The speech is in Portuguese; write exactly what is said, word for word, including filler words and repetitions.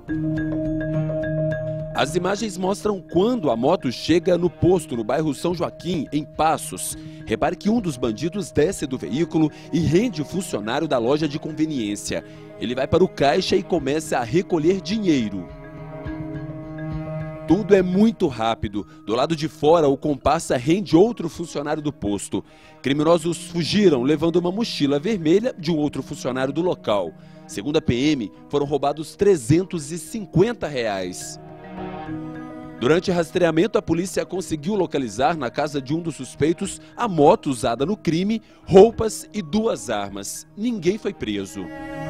As imagens mostram quando a moto chega no posto no bairro São Joaquim, em Passos. Repare que um dos bandidos desce do veículo e rende o funcionário da loja de conveniência. Ele vai para o caixa e começa a recolher dinheiro. Tudo é muito rápido. Do lado de fora, o comparsa rende outro funcionário do posto. Criminosos fugiram, levando uma mochila vermelha de um outro funcionário do local. Segundo a P M, foram roubados trezentos e cinquenta reais. Durante rastreamento, a polícia conseguiu localizar na casa de um dos suspeitos a moto usada no crime, roupas e duas armas. Ninguém foi preso.